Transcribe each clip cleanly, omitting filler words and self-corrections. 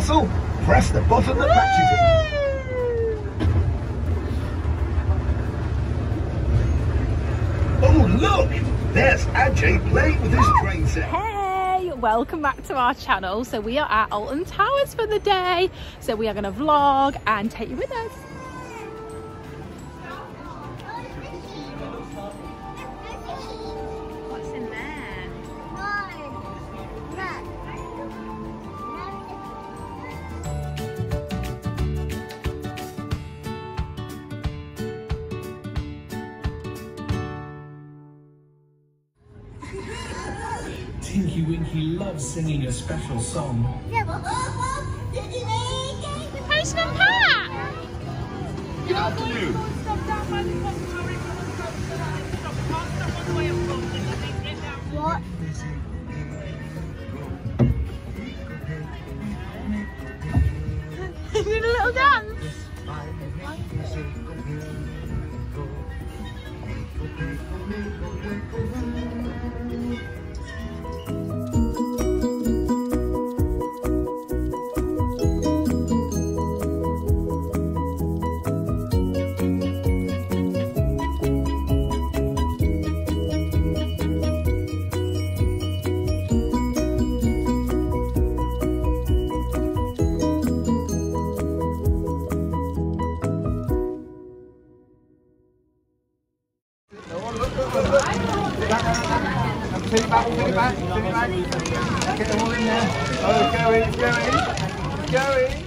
castle, press the button that matches it. Oh look, there's Ajay playing with his train set. Hey, welcome back to our channel. So we are at Alton Towers for the day. So we are going to vlog and take you with us. What's in there? Tinky Winky loves singing a special song. Postman Pat! Good afternoon. What? You did a little dance. Put it back. Get them all in there. Oh, going.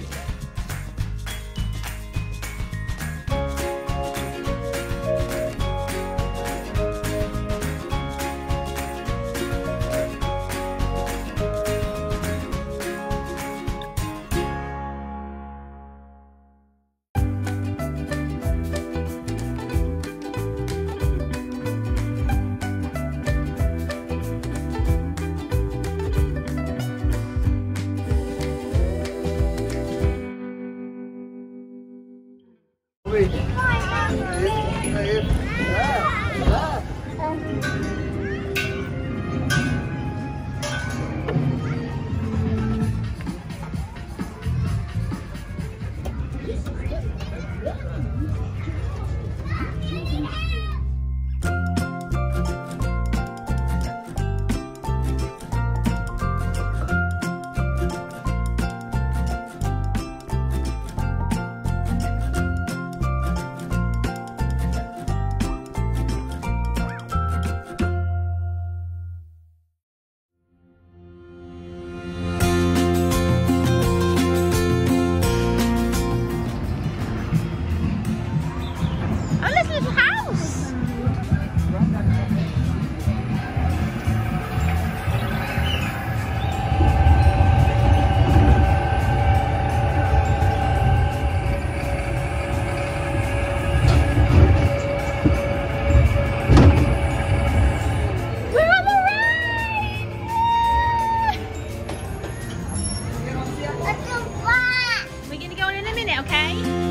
Okay?